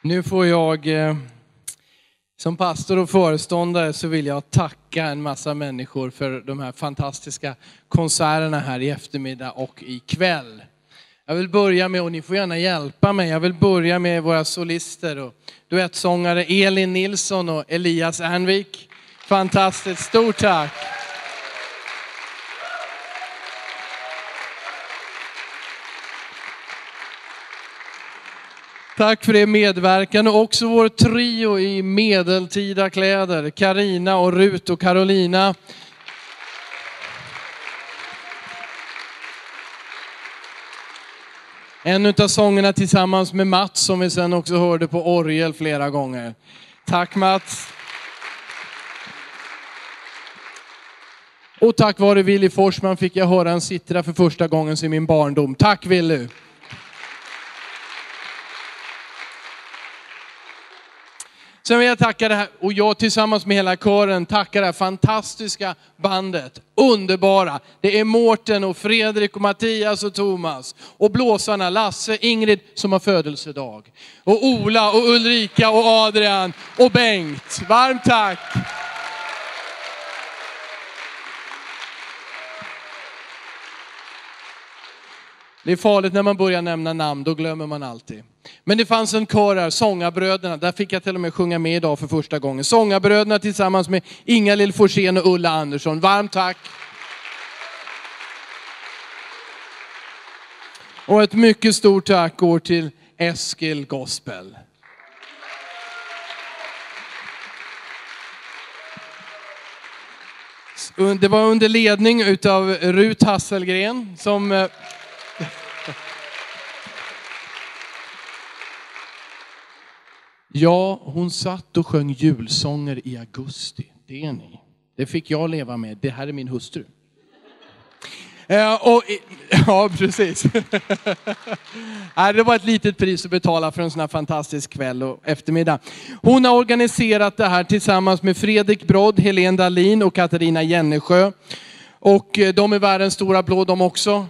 Nu får jag, eh, som pastor och föreståndare så vill jag tacka en massa människor för de här fantastiska konserterna här i eftermiddag och ikväll. Jag vill börja med, och ni får gärna hjälpa mig, jag vill börja med våra solister och duettsångare Elin Nilsson och Elias Ernvik. Fantastiskt, stort tack! Tack för er medverkan och också vår trio i medeltida kläder. Karina och Rut och Carolina. En av sångerna tillsammans med Mats som vi sen också hörde på orgel flera gånger. Tack Mats. Och tack vare Willy Forsman fick jag höra en sittra för första gången i min barndom. Tack Willy. Sen vill jag tacka det här, och jag tillsammans med hela kören tackar det här fantastiska bandet. Underbara. Det är Mårten och Fredrik och Mattias och Thomas. Och blåsarna Lasse, Ingrid som har födelsedag. Och Ola och Ulrika och Adrian och Bengt. Varmt tack! Det är farligt när man börjar nämna namn, då glömmer man alltid. Men det fanns en kör här, Sångarbröderna. Där fick jag till och med sjunga med idag för första gången. Sångarbröderna tillsammans med Inga-Lill Forsén och Ulla Andersson. Varmt tack! Och ett mycket stort tack går till Eskil Gospel. Det var under ledning utav Rut Hasselgren som... Ja, hon satt och sjöng julsånger i augusti. Det är ni. Det fick jag leva med. Det här är min hustru. Eh, och, ja, precis. Det var ett litet pris att betala för en sån här fantastisk kväll och eftermiddag. Hon har organiserat det här tillsammans med Fredrik Brodd, Helene Dahlin och Katarina Jennesjö. Och de är världens stora applåd de också.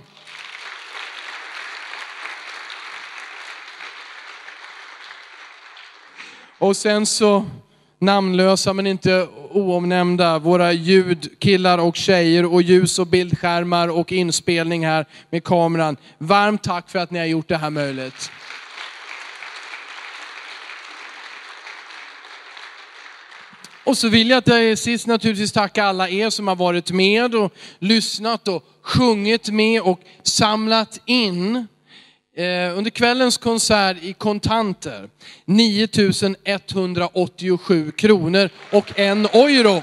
Och sen så namnlösa men inte oomnämnda, våra ljudkillar och tjejer och ljus- och bildskärmar och inspelning här med kameran. Varmt tack för att ni har gjort det här möjligt. Och så vill jag att jag sist naturligtvis tacka alla er som har varit med och lyssnat och sjungit med och samlat in. Eh, under kvällens konsert i kontanter nio tusen etthundraåttiosju kronor och en euro.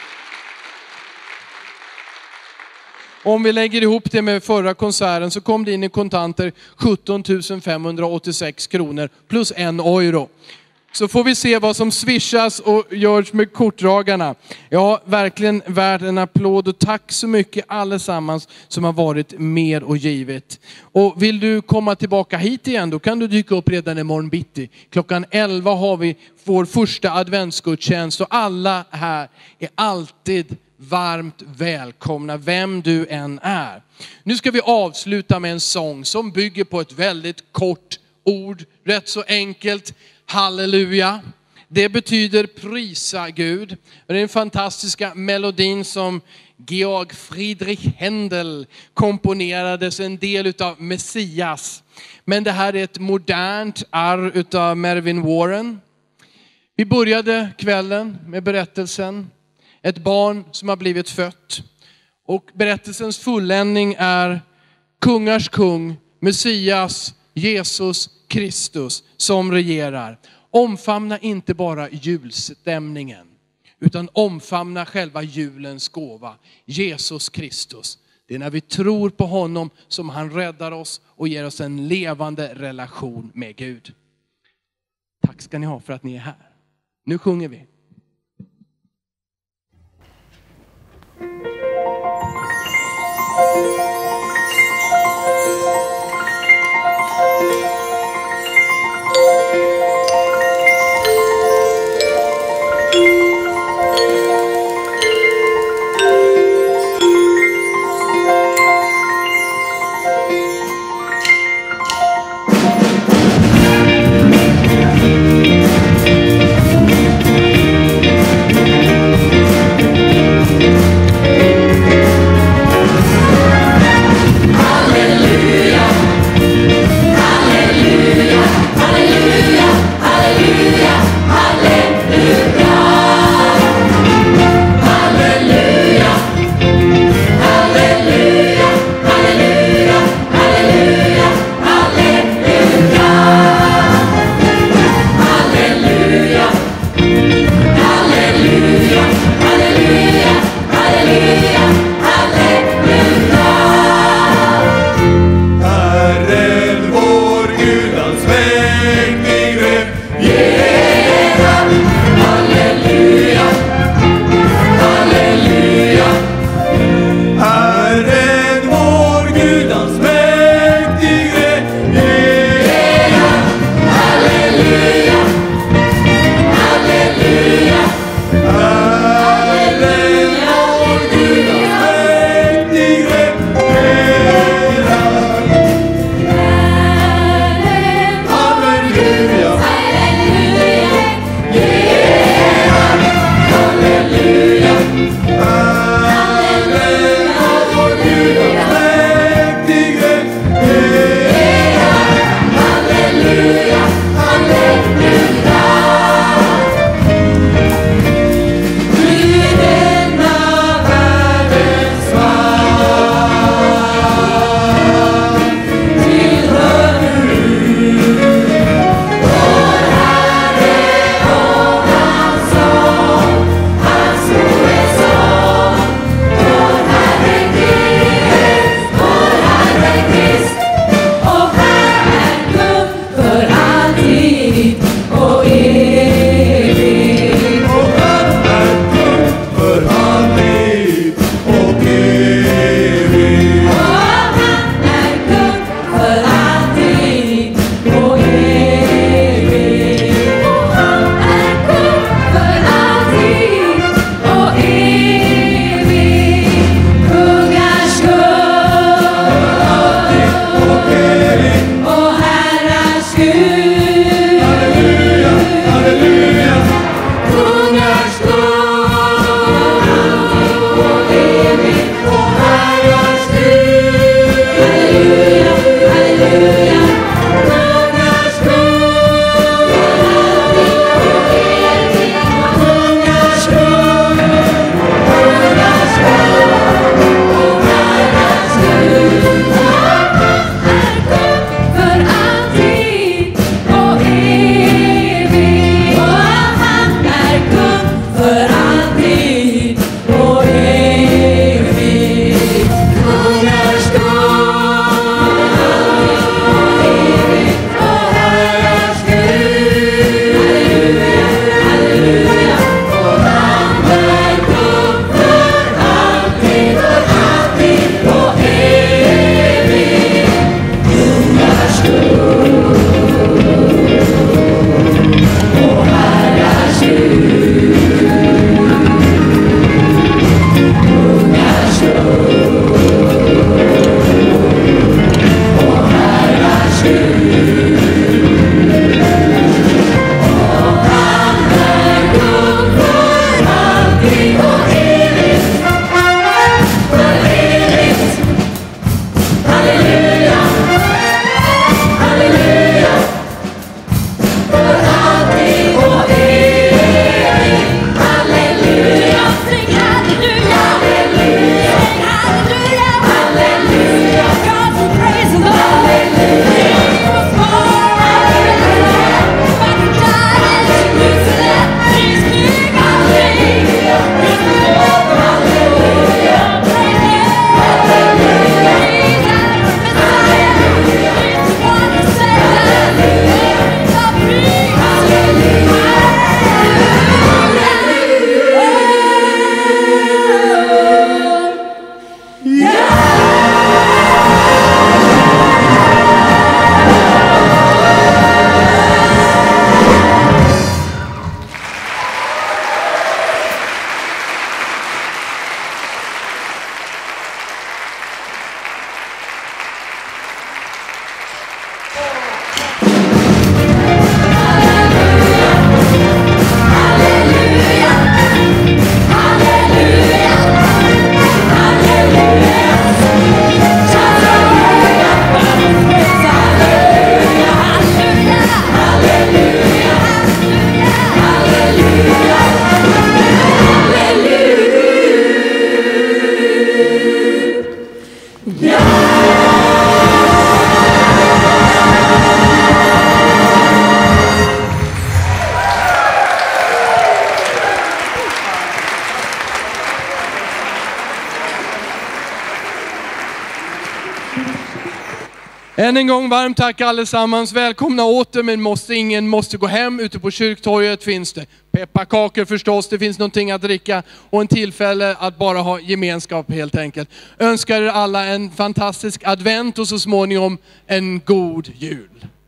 Om vi lägger ihop det med förra konserten så kom det in i kontanter sjutton tusen femhundraåttiosex kronor plus en euro. Så får vi se vad som swishas och görs med kortdragarna. Ja, verkligen värd en applåd och tack så mycket allesammans som har varit med och givet. Och vill du komma tillbaka hit igen, då kan du dyka upp redan imorgon bitti. Klockan elva har vi vår första adventsgudstjänst och alla här är alltid varmt välkomna, vem du än är. Nu ska vi avsluta med en sång som bygger på ett väldigt kort ord, rätt så enkelt. Halleluja. Det betyder prisa Gud. Det är den fantastiska melodin som Georg Friedrich Händel komponerades, en del utav Messias. Men det här är ett modernt arv utav Mervyn Warren. Vi började kvällen med berättelsen. Ett barn som har blivit fött. Och berättelsens fulländning är kungars kung, Messias, Jesus Kristus som regerar. Omfamna inte bara julstämningen utan omfamna själva julens gåva, Jesus Kristus. Det är när vi tror på honom som han räddar oss och ger oss en levande relation med Gud. Tack ska ni ha för att ni är här. Nu sjunger vi. Thank you. Än en gång varmt tack allesammans. Välkomna åter, men måste, ingen måste gå hem. Ute på kyrktorget finns det pepparkakor förstås. Det finns någonting att dricka och en tillfälle att bara ha gemenskap helt enkelt. Önskar er alla en fantastisk advent och så småningom en god jul.